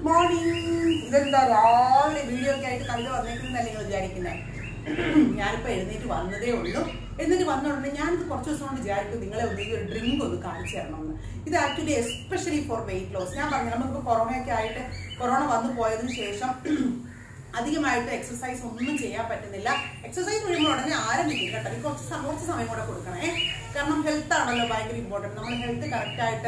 Morning. ഇതെന്താ രാവിലെ video ഒക്കെ ആയിട്ട് കവിത വന്നേക്കുന്നതല്ലേ നിങ്ങൾ വിചാരിക്കുന്നത്? ഞാനിപ്പോൾ എഴുന്നേറ്റ് വന്നതേ ഉള്ളൂ. എന്നിട്ട് വന്ന ഉടനെ ഞാനിത് കുറച്ച് ദിവസം കൊണ്ട് വിചാരിക്കും നിങ്ങളെ ഒന്ന് ഈ ഒരു ഡ്രിങ്ക് ഒന്ന് കാണിച്ചു തരണമെന്ന്. ഇത് actually especially for weight loss. ഞാൻ പറഞ്ഞു നമുക്കിപ്പോൾ കൊറോണയൊക്കെ ആയിട്ട് കൊറോണ വന്നു പോയതിനു ശേഷം അധികമായിട്ട് എക്സസൈസ് ഒന്നും ചെയ്യാൻ പറ്റുന്നില്ല. എക്സസൈസ് കഴിയുമ്പോൾ ഉടനെ ആരംഭിക്കും കേട്ടോ. എനിക്ക് കുറച്ച് സമയം കൂടെ കൊടുക്കണേ. കാരണം ഹെൽത്ത് ആണല്ലോ ഭയങ്കര ഇമ്പോർട്ടൻറ്റ്. നമ്മൾ ഹെൽത്ത് കറക്റ്റായിട്ട്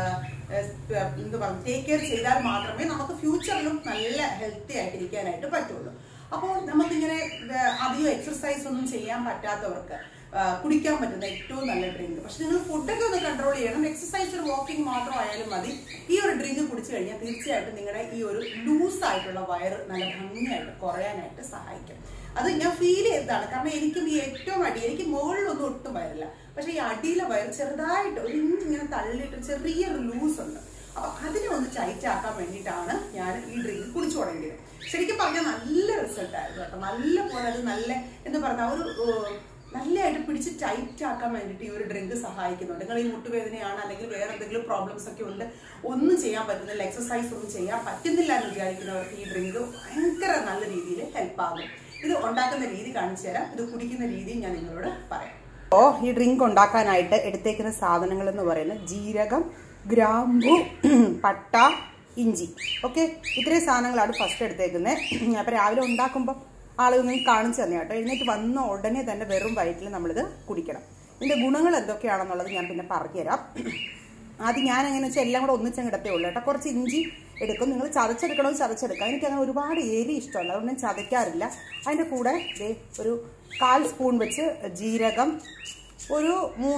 എന്താ പറയുക ടേക്ക് കെയർ ചെയ്താൽ മാത്രമേ നമുക്ക് ഫ്യൂച്ചറിലും നല്ല ഹെൽത്തി ആയിട്ടിരിക്കാനായിട്ട് പറ്റുള്ളൂ. അപ്പോൾ നമുക്കിങ്ങനെ അധികം എക്സസൈസ് ഒന്നും ചെയ്യാൻ പറ്റാത്തവർക്ക് കുടിക്കാൻ പറ്റുന്ന ഏറ്റവും നല്ല ഡ്രിങ്ക്. പക്ഷെ നിങ്ങൾ ഫുഡൊക്കെ ഒന്ന് കൺട്രോൾ ചെയ്യണം. എക്സസൈസ് ഒരു വാക്കിംഗ് മാത്രം ആയാലും മതി. ഈ ഒരു ഡ്രിങ്ക് കുടിച്ചു കഴിഞ്ഞാൽ തീർച്ചയായിട്ടും നിങ്ങളുടെ ഈ ഒരു ലൂസ് ആയിട്ടുള്ള വയറ് നല്ല ഭംഗിയായിട്ട് കുറയാനായിട്ട് സഹായിക്കും. അത് ഞാൻ ഫീൽ ചെയ്തതാണ്. കാരണം എനിക്കും ഈ ഏറ്റവും എനിക്ക് മുകളിലൊന്നും ഒട്ടും വയറില്ല. പക്ഷെ ഈ അടിയിലെ വയറ് ചെറുതായിട്ട് ഒരു ഇങ്ങനെ തള്ളിയിട്ട് ചെറിയൊരു ലൂസ് ഉണ്ട്. അപ്പൊ അതിനെ ഒന്ന് ടൈറ്റ് ആക്കാൻ വേണ്ടിയിട്ടാണ് ഞാൻ ഈ ഡ്രിങ്ക് കുടിച്ചു തുടങ്ങിയത്. ശരിക്കും പറഞ്ഞാൽ നല്ല റിസൾട്ട് ആയിരുന്നു കേട്ടോ. നല്ല പോലെ അത് നല്ല എന്താ പറയുക ഒരു നല്ലതായിട്ട് പിടിച്ച് ടൈറ്റ് ആക്കാൻ വേണ്ടിയിട്ട് ഈ ഒരു ഡ്രിങ്ക് സഹായിക്കുന്നുണ്ട്. നിങ്ങൾ ഈ മുട്ടുവേദനയാണ് അല്ലെങ്കിൽ വേറെ എന്തെങ്കിലും പ്രോബ്ലംസ് ഒക്കെ ഉണ്ട്, ഒന്നും ചെയ്യാൻ പറ്റുന്നില്ല, എക്സസൈസ് ഒന്നും ചെയ്യാൻ പറ്റുന്നില്ല എന്ന് വിചാരിക്കുന്നവർക്ക് ഈ ഡ്രിങ്ക് ഭയങ്കര നല്ല രീതിയിൽ ഹെൽപ്പ് ആകും. ഇത് ഉണ്ടാക്കുന്ന രീതി കാണിച്ചു തരാം. ഇത് കുടിക്കുന്ന രീതി ഞാൻ നിങ്ങളോട് പറയാം. അപ്പോൾ ഈ ഡ്രിങ്ക് ഉണ്ടാക്കാനായിട്ട് എടുത്തേക്കുന്ന സാധനങ്ങൾ എന്ന് പറയുന്നത് ജീരകം, ഗ്രാമ്പു, പട്ട, ഇഞ്ചി. ഓക്കെ, ഇത്രയും സാധനങ്ങളാണ് ഫസ്റ്റ് എടുത്തേക്കുന്നത്. അപ്പോൾ രാവിലെ ഉണ്ടാക്കുമ്പോൾ ആളുകൾ കാണിച്ചു തന്നെ കേട്ടോ. എഴുന്നേറ്റ് വന്ന ഉടനെ തന്നെ വെറും വയറ്റിൽ നമ്മളിത് കുടിക്കണം. ഇതിൻ്റെ ഗുണങ്ങൾ എന്തൊക്കെയാണെന്നുള്ളത് ഞാൻ പിന്നെ പറഞ്ഞുതരാം. ആദ്യം ഞാൻ എങ്ങനെയാണെന്ന് വെച്ചാൽ എല്ലാം കൂടെ ഒന്നിച്ചങ്ങിടത്തേ ഉള്ളൂ കേട്ടോ. കുറച്ച് ഇഞ്ചി എടുക്കും. നിങ്ങൾ ചതച്ചെടുക്കണമെങ്കിൽ ചതച്ചെടുക്കാം. എനിക്കങ്ങനെ ഒരുപാട് എരി ഇഷ്ടമല്ല, അതുകൊണ്ട് ഞാൻ ചതയ്ക്കാറില്ല. അതിൻ്റെ കൂടെ ഒരു 1/4 സ്പൂൺ വെച്ച് ജീരകം, ഒരു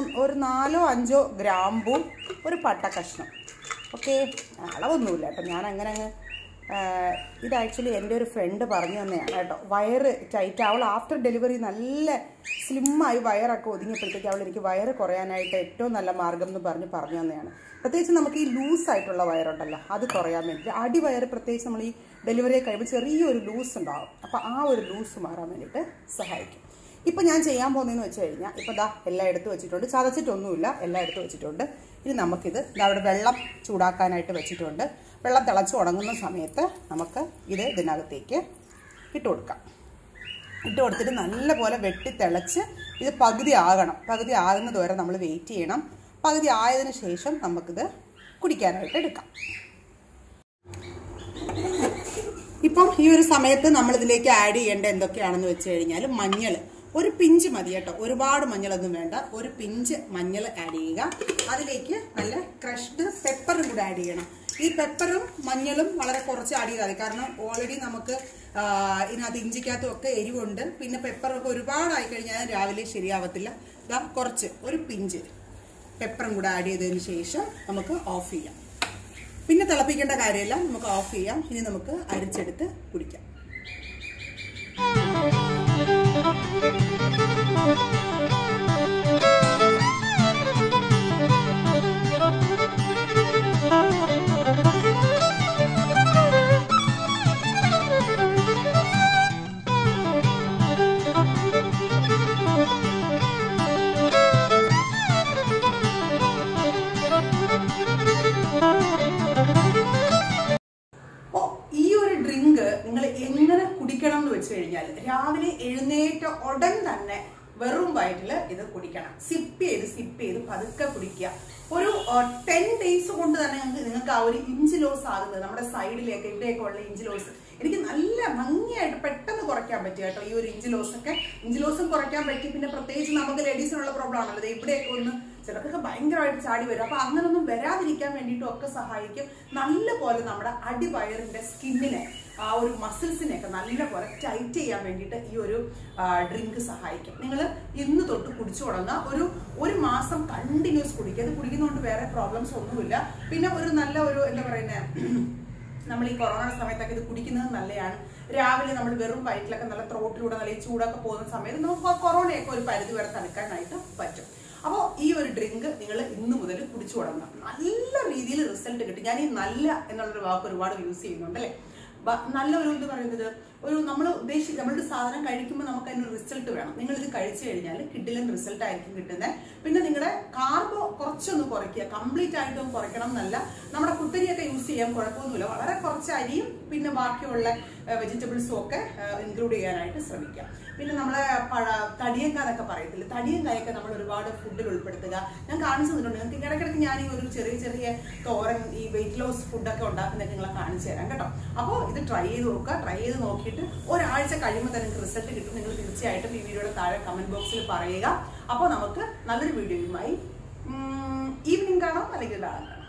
4-5 ഗ്രാമ്പും, ഒരു പട്ട കഷ്ണം. ഓക്കെ, അളവൊന്നുമില്ല കേട്ടോ. ഞാൻ അങ്ങനെ ഇത് ആക്ച്വലി എൻ്റെ ഒരു ഫ്രണ്ട് പറഞ്ഞു തന്നെയാണ് കേട്ടോ. വയറ് ടൈറ്റ്, അവൾ ആഫ്റ്റർ ഡെലിവറി നല്ല സ്ലിമ്മായി വയറൊക്കെ ഒതുങ്ങിയപ്പോഴത്തേക്ക് എനിക്ക് വയറ് കുറയാനായിട്ട് ഏറ്റവും നല്ല മാർഗം എന്ന് പറഞ്ഞു തന്നെയാണ്. പ്രത്യേകിച്ച് നമുക്ക് ഈ ലൂസായിട്ടുള്ള വയറുണ്ടല്ലോ, അത് കുറയാൻ വേണ്ടിയിട്ട്. അടിവയറ് പ്രത്യേകിച്ച് നമ്മൾ ഈ ഡെലിവറി കഴിയുമ്പോൾ ചെറിയൊരു ലൂസ് ഉണ്ടാകും. അപ്പോൾ ആ ഒരു ലൂസ് മാറാൻ വേണ്ടിയിട്ട് സഹായിക്കും. ഇപ്പം ഞാൻ ചെയ്യാൻ പോകുന്നതെന്ന് വെച്ച് കഴിഞ്ഞാൽ ഇപ്പോൾ എല്ലാം എടുത്ത് വെച്ചിട്ടുണ്ട്. ചതച്ചിട്ടൊന്നുമില്ല, എല്ലാം എടുത്ത് വെച്ചിട്ടുണ്ട്. ഇനി നമുക്കിത് അവിടെ വെള്ളം ചൂടാക്കാനായിട്ട് വെച്ചിട്ടുണ്ട്. വെള്ളം തിളച്ച് ഉണങ്ങുന്ന സമയത്ത് നമുക്ക് ഇതിനകത്തേക്ക് ഇട്ട് കൊടുക്കാം. ഇട്ട് കൊടുത്തിട്ട് നല്ലപോലെ വെട്ടി തിളച്ച് ഇത് പകുതി ആകണം. പകുതി ആകുന്നത് വരെ നമ്മൾ വെയിറ്റ് ചെയ്യണം. പകുതി ആയതിനു ശേഷം നമുക്കിത് കുടിക്കാനായിട്ട് എടുക്കാം. ഇപ്പം ഈ ഒരു സമയത്ത് നമ്മളിതിലേക്ക് ആഡ് ചെയ്യേണ്ട എന്തൊക്കെയാണെന്ന് വെച്ച് കഴിഞ്ഞാൽ മഞ്ഞൾ ഒരു പിഞ്ച് മതി കേട്ടോ. ഒരുപാട് മഞ്ഞളൊന്നും വേണ്ട. ഒരു പിഞ്ച് മഞ്ഞൾ ആഡ് ചെയ്യുക. അതിലേക്ക് നല്ല ക്രഷ്ഡ് പെപ്പറും കൂടെ ആഡ് ചെയ്യണം. ഈ പെപ്പറും മഞ്ഞളും വളരെ കുറച്ച് ആഡ് ചെയ്താൽ മതി. കാരണം ഓൾറെഡി നമുക്ക് ഇതിനകത്ത് ഇഞ്ചിക്കകത്തും ഒക്കെ എരിവുണ്ട്. പിന്നെ പെപ്പറൊക്കെ ഒരുപാടായി കഴിഞ്ഞാൽ രാവിലെ ശരിയാവത്തില്ല. കുറച്ച് ഒരു പിഞ്ച് പെപ്പറും കൂടെ ആഡ് ചെയ്തതിന് ശേഷം നമുക്ക് ഓഫ് ചെയ്യാം. പിന്നെ തിളപ്പിക്കേണ്ട കാര്യമില്ല, നമുക്ക് ഓഫ് ചെയ്യാം. ഇനി നമുക്ക് അരിച്ചെടുത്ത് കുടിക്കാം. നിങ്ങൾ എങ്ങനെ കുടിക്കണം എന്ന് വെച്ച് കഴിഞ്ഞാൽ രാവിലെ എഴുന്നേറ്റ ഉടൻ തന്നെ വെറും വയറ്റിൽ ഇത് കുടിക്കണം. സിപ്പ് ചെയ്ത് പതുക്കെ കുടിക്കുക. ഒരു 10 ഡേയ്സ് കൊണ്ട് തന്നെ നിങ്ങൾക്ക് ആ ഒരു ഇഞ്ച് ലോസ് ആകുന്നത് നമ്മുടെ സൈഡിലേക്ക് ഇവിടെയൊക്കെ ഉള്ള ഇഞ്ച് ലോസ് എനിക്ക് നല്ല ഭംഗിയായിട്ട് പെട്ടെന്ന് കുറയ്ക്കാൻ പറ്റും കേട്ടോ. ഈ ഒരു ഇഞ്ച് ലോസും കുറയ്ക്കാൻ പറ്റി. പിന്നെ പ്രത്യേകിച്ച് നമുക്ക് ലേഡീസിനുള്ള പ്രോബ്ലം ആണല്ലോ, ഇവിടെയൊക്കെ ഒന്ന് ചിലർക്കൊക്കെ ഭയങ്കരമായിട്ട് ചാടി വരും. അപ്പൊ അങ്ങനൊന്നും വരാതിരിക്കാൻ വേണ്ടിയിട്ടും ഒക്കെ സഹായിക്കും. നല്ല പോലെ നമ്മുടെ അടിവയറിന്റെ സ്കിന്നിനെ ആ ഒരു മസിൽസിനെയൊക്കെ നല്ല പോലെ ടൈറ്റ് ചെയ്യാൻ വേണ്ടിയിട്ട് ഈ ഒരു ഡ്രിങ്ക് സഹായിക്കും. നിങ്ങൾ ഇന്ന് തൊട്ട് കുടിച്ചു തുടങ്ങുക. ഒരു മാസം കണ്ടിന്യൂസ് കുടിക്കുക. ഇത് കുടിക്കുന്നതുകൊണ്ട് വേറെ പ്രോബ്ലംസ് ഒന്നുമില്ല. പിന്നെ ഒരു നല്ല ഒരു എന്താ പറയുന്നത്, നമ്മൾ ഈ കൊറോണ സമയത്തൊക്കെ ഇത് കുടിക്കുന്നത് നല്ലതാണ്. രാവിലെ നമ്മൾ വെറും വയറ്റിലൊക്കെ നല്ല ത്രോട്ടിലൂടെ നല്ല ചൂടൊക്കെ പോകുന്ന സമയത്ത് നമുക്ക് കൊറോണയൊക്കെ ഒരു പരിധി വരെ തടുക്കാനായിട്ട് പറ്റും. അപ്പോൾ ഈ ഒരു ഡ്രിങ്ക് നിങ്ങൾ ഇന്ന് മുതൽ കുടിച്ചു തുടങ്ങുക. നല്ല രീതിയിൽ റിസൾട്ട് കിട്ടും. ഞാൻ ഈ നല്ല എന്നുള്ളൊരു വാക്ക് ഒരുപാട് യൂസ് ചെയ്യുന്നുണ്ട് അല്ലേ. നല്ല ഒരു ഇത് പറയുന്നത് നമ്മളൊരു സാധനം കഴിക്കുമ്പോൾ നമുക്ക് അതിനൊരു റിസൾട്ട് വേണം. നിങ്ങൾ ഇത് കഴിച്ചു കഴിഞ്ഞാൽ കിഡിലും റിസൾട്ട് ആയിരിക്കും കിട്ടുന്നത്. പിന്നെ നിങ്ങളുടെ കാർബോ കുറച്ചൊന്ന് കുറയ്ക്കുക, കംപ്ലീറ്റ് ആയിട്ടൊന്നും കുറയ്ക്കണം എന്നല്ല. നമ്മുടെ കുത്തരിയൊക്കെ യൂസ് ചെയ്യാൻ കുഴപ്പമൊന്നുമില്ല. വളരെ കുറച്ച് അരിയും പിന്നെ ബാക്കിയുള്ള വെജിറ്റബിൾസും ഒക്കെ ഇൻക്ലൂഡ് ചെയ്യാനായിട്ട് ശ്രമിക്കാം. പിന്നെ നമ്മളെ തടിയങ്കാന്നൊക്കെ പറയത്തില്ല, തടിയങ്കായൊക്കെ നമ്മൾ ഒരുപാട് ഫുഡിൽ ഉൾപ്പെടുത്തുക. ഞാൻ കാണിച്ചു തന്നിട്ടുണ്ട് നിങ്ങൾക്ക്. ഇടയ്ക്കിടയ്ക്ക് ഞാൻ ഈ ഒരു ചെറിയ തോരൻ, ഈ വെയിറ്റ് ലോസ് ഫുഡൊക്കെ ഉണ്ടാക്കുന്നതൊക്കെ നിങ്ങളെ കാണിച്ചു തരാം കേട്ടോ. അപ്പോൾ ഇത് ട്രൈ ചെയ്ത് നോക്കുക. ട്രൈ ചെയ്ത് നോക്കിയിട്ട് ഒരാഴ്ച കഴിയുമ്പോൾ തന്നെ നിങ്ങൾക്ക് റിസൾട്ട് കിട്ടും. നിങ്ങൾ തീർച്ചയായിട്ടും ഈ വീഡിയോയുടെ താഴെ കമന്റ് ബോക്സിൽ പറയുക. അപ്പോൾ നമുക്ക് നല്ലൊരു വീഡിയോയുമായി ഈവനിങ് കാണാം, അല്ലെങ്കിൽ നാളെ കാണാം.